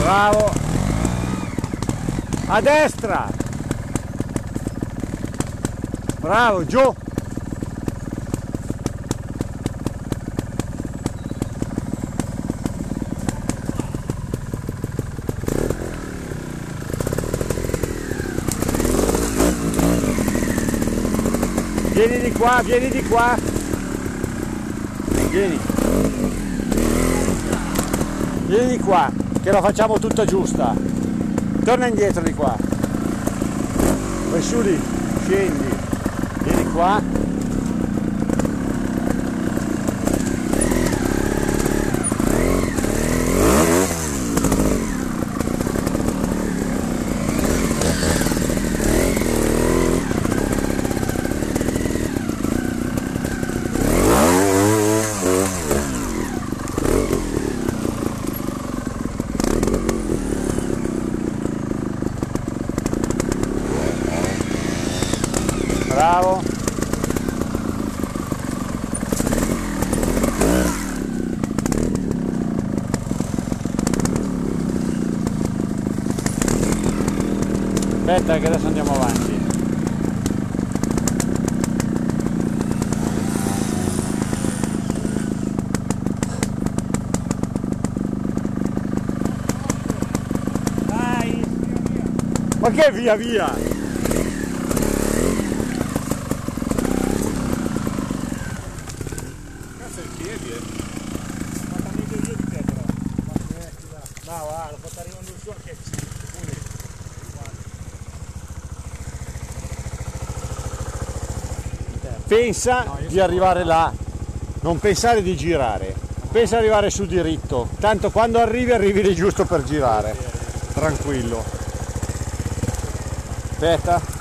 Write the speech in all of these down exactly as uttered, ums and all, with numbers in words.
Bravo. A destra. Bravo, giù. Vieni di qua, vieni di qua. Vieni. Vieni di qua, che la facciamo tutta giusta. Torna indietro di qua. Vai su lì, scendi. Vieni qua. Bravo. Aspetta che adesso andiamo avanti. Dai! Ma che via via? No, guarda, sta arrivando su anche Pensa no, di arrivare là, non pensare di girare, pensa di arrivare su diritto, tanto quando arrivi arrivi lì giusto per girare, tranquillo. Aspetta.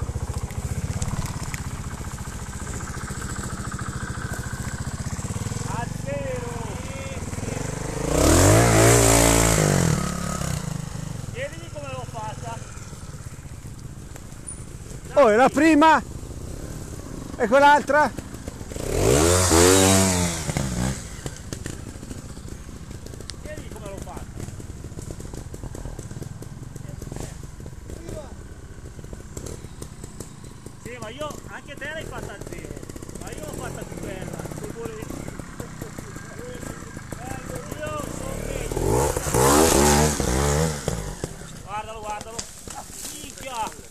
Oh, e la prima e quell'altra? Vedi come l'ho fatta. Sì, ma io anche te l'hai fatta a zero, ma io l'ho fatta più bella. Se vuole... Io sono meglio. Guardalo, guardalo. Minchia!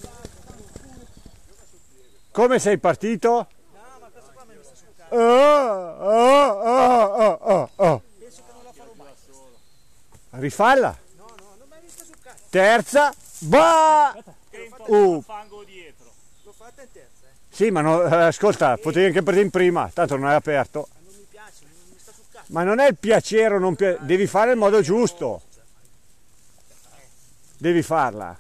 Come sei partito? No, ma questo qua mi sta sul cazzo. Oh, oh, oh, oh, oh, oh. Penso che non la farò mai. Rifalla. No, no, non mi hai vista sul cazzo. Terza. Bah! Uh. Fango dietro. L'ho fatta in terza, eh. Sì, ma no, eh, ascolta, potevi anche prendere in prima, tanto non è aperto. Ma non mi piace, non mi sta sul cazzo. Ma non è il piacere o non piacere, devi fare il modo giusto. Devi farla.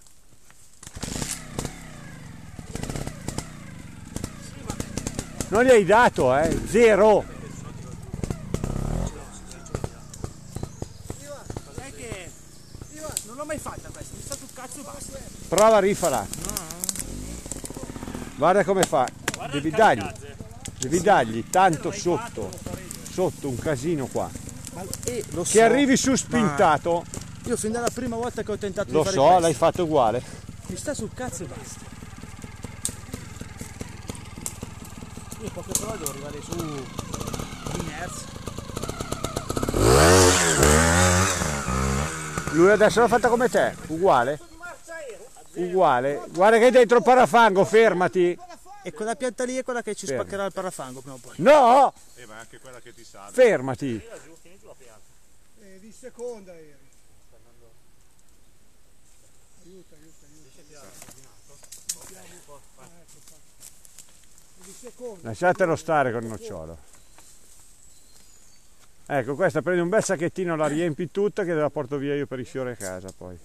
Non gli hai dato, eh? Zero. Sai che non l'ho mai fatta questa, mi sta sul cazzo e basta. Prova a rifala. No. Guarda come fa. Guarda Devi il dargli, kamikaze. devi dargli tanto sotto, sotto un casino qua. Ma, eh, lo Che so, arrivi su spintato. io fin dalla prima volta che ho tentato Lo di fare so, questo, l'hai fatto uguale. mi sta sul cazzo e basta. Io poche parole devo arrivare su l'inerzia. Lui adesso l'ha fatta come te, uguale. Uguale. Guarda che hai dentro il parafango, fermati. E quella pianta lì è quella che ci Fermi. spaccherà il parafango prima o poi. No! Eh, ma è anche quella che ti salva. Fermati. Eh, di seconda eri. Aiuta, aiuta, aiuta. Di seconda. Lasciatelo stare con il nocciolo. Ecco, questa prendi un bel sacchettino, la riempi tutta che la porto via io per i fiori a casa poi.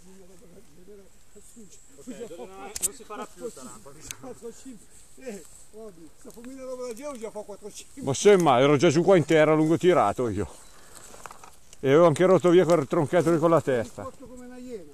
Non si farà più sta lampada. Eh, guardi, sta famiglia roba da geo già fa quattrocento. Ma semmai, ero già giù qua in terra, lungo tirato io. E avevo anche rotto via quel tronchetto lì con la testa. Come una iena.